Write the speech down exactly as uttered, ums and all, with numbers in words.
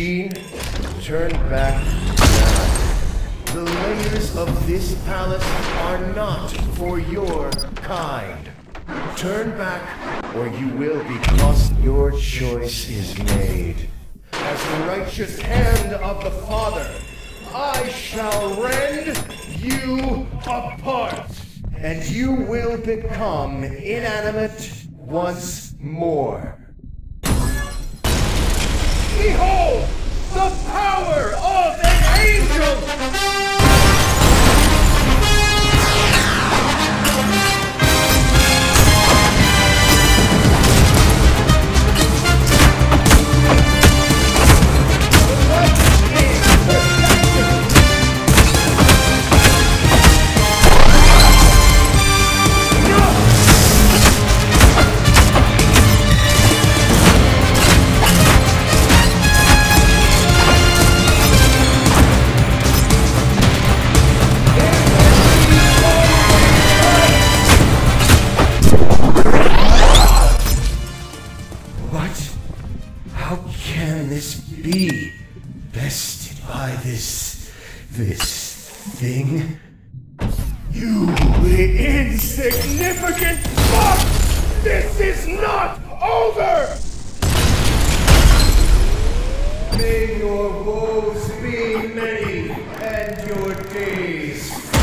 machine, turn back now. The layers of this palace are not for your kind. Turn back, or you will be lost. Your choice is made. As the righteous hand of the Father, I shall rend you apart, and you will become inanimate once more. Behold, the power of an angel! Be bested by this... this thing? You insignificant fuck! This is not over! May your woes be many and your days